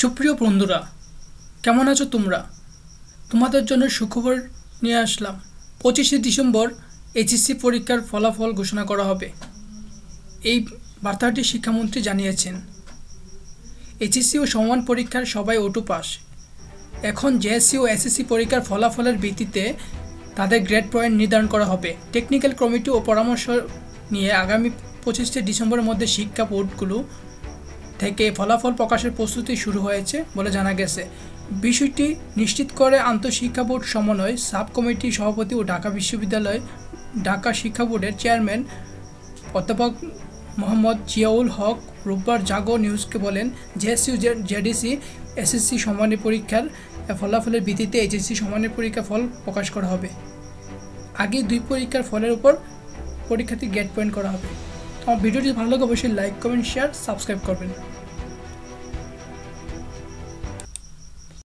সুপ্রিয় বন্ধুরা, কেমন আছো তোমরা? তোমাদের জন্য সুখবর নিয়ে আসলাম। 25শে ডিসেম্বর এইচএসসি পরীক্ষার ফলাফল ঘোষণা করা হবে। এই বার্তাটি শিক্ষামন্ত্রী জানিয়েছেন। এইচএসসি ও সমমান পরীক্ষার সবাই অটো পাস। এখন জেএসসি ও এসএসসি পরীক্ষার ফলাফলের ভিত্তিতে তাদের গ্রেড পয়েন্ট নির্ধারণ করা হবে। টেকনিক্যাল কমিটি ও পরামর্শ নিয়ে আগামী 25শে ডিসেম্বরের মধ্যে শিক্ষা বোর্ডগুলো থেকে ফলাফল প্রকাশের প্রস্তুতি শুরু হয়েছে বলে জানা গেছে। বিষয়টি নিশ্চিত করে আন্তঃশিক্ষা বোর্ড সমন্বয় সাব কমিটির সভাপতি ও ঢাকা শিক্ষা বোর্ডের চেয়ারম্যান অধ্যাপক মোহাম্মদ জিয়াউল হক রোববার জাগো নিউজকে বলেন, জেএসসি ও জেডিসি এসএসসি সমমানের পরীক্ষার ফলাফলের ভিত্তিতে এইচএসসি সমমানের পরীক্ষার ফল প্রকাশ করা হবে। আগে দুই পরীক্ষার ফলের উপর পরীক্ষার্থী গ্রেড পয়েন্ট করা হবে। আমার ভিডিওটি ভালো লাগে অবশ্যই লাইক, কমেন্ট, শেয়ার, সাবস্ক্রাইব করবেন।